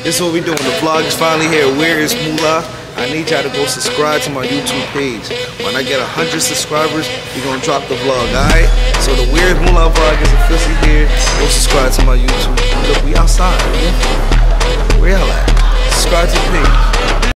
This is what we doing. The vlog is finally here. Where is Moolah? I need y'all to go subscribe to my YouTube page. When I get 100 subscribers, we're gonna drop the vlog, alright? So the Where is Moolah vlog is officially here. Go subscribe to my YouTube. Look, we outside. Where y'all at? Subscribe to the page.